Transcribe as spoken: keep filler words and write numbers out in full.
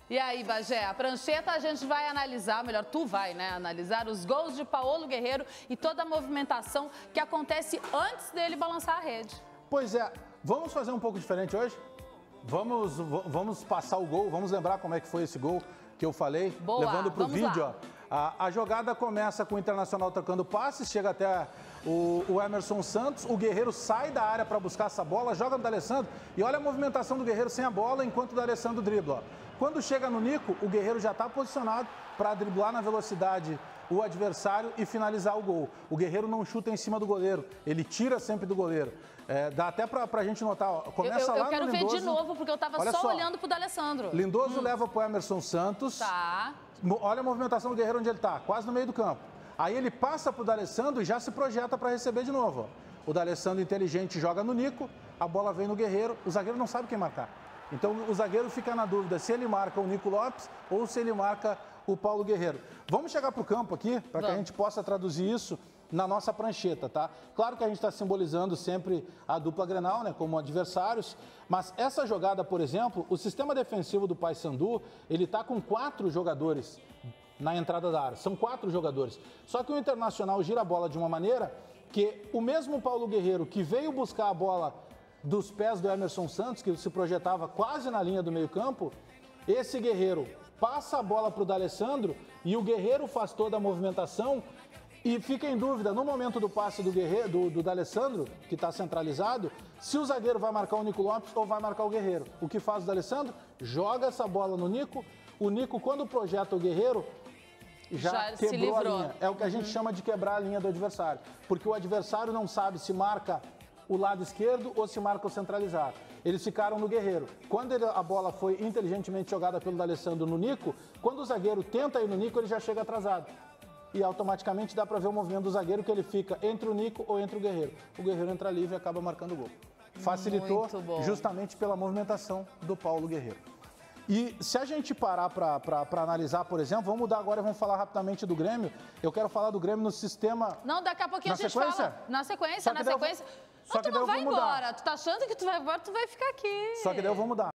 E aí, Bagé, a prancheta a gente vai analisar, melhor, tu vai, né, analisar os gols de Paulo Guerreiro e toda a movimentação que acontece antes dele balançar a rede. Pois é, vamos fazer um pouco diferente hoje? Vamos, vamos passar o gol, vamos lembrar como é que foi esse gol que eu falei, Boa, levando para o vídeo. Ó, a, a jogada começa com o Internacional trocando passes, chega até o, o Emerson Santos, o Guerreiro sai da área para buscar essa bola, joga no D'Alessandro e olha a movimentação do Guerreiro sem a bola enquanto o D'Alessandro dribla. Ó. Quando chega no Nico, o Guerreiro já está posicionado para driblar na velocidade o adversário e finalizar o gol. O Guerreiro não chuta em cima do goleiro, ele tira sempre do goleiro. É, dá até para a gente notar, ó, começa eu, eu, lá eu quero no ver Lindoso, de novo, porque eu estava só, só olhando para o D'Alessandro. Lindoso hum. leva para o Emerson Santos. Tá. Olha a movimentação do Guerreiro onde ele está, quase no meio do campo. Aí ele passa para o D'Alessandro e já se projeta para receber de novo. Ó. O D'Alessandro inteligente joga no Nico, a bola vem no Guerreiro, o zagueiro não sabe quem marcar. Então o zagueiro fica na dúvida se ele marca o Nico Lopes ou se ele marca o Paulo Guerreiro. Vamos chegar para o campo aqui, para que a gente possa traduzir isso na nossa prancheta, tá? Claro que a gente está simbolizando sempre a dupla Grenal, né, como adversários, mas essa jogada, por exemplo, o sistema defensivo do Paysandu, ele está com quatro jogadores na entrada da área, são quatro jogadores. Só que o Internacional gira a bola de uma maneira que o mesmo Paulo Guerreiro que veio buscar a bola dos pés do Emerson Santos, que se projetava quase na linha do meio campo, esse Guerreiro passa a bola para o D'Alessandro e o Guerreiro faz toda a movimentação e fica em dúvida, no momento do passe do Guerreiro, do, do D'Alessandro, que está centralizado, se o zagueiro vai marcar o Nico Lopes ou vai marcar o Guerreiro. O que faz o D'Alessandro? Joga essa bola no Nico, o Nico, quando projeta o Guerreiro, já, já quebrou a linha. É o que a gente uhum. chama de quebrar a linha do adversário, porque o adversário não sabe se marca o lado esquerdo ou se marca o centralizado. Eles ficaram no Guerreiro. Quando ele, a bola foi inteligentemente jogada pelo D'Alessandro no Nico, quando o zagueiro tenta ir no Nico, ele já chega atrasado. E automaticamente dá para ver o movimento do zagueiro que ele fica entre o Nico ou entre o Guerreiro. O Guerreiro entra livre e acaba marcando o gol. Facilitou justamente pela movimentação do Paulo Guerreiro. E se a gente parar para analisar, por exemplo, vamos mudar agora e vamos falar rapidamente do Grêmio. Eu quero falar do Grêmio no sistema... Não, daqui a pouquinho na a gente sequência? fala. Na sequência, na sequência. Só não, que tu não vai embora. mudar. Tu tá achando que tu vai embora, tu vai ficar aqui. Só que daí eu vou mudar.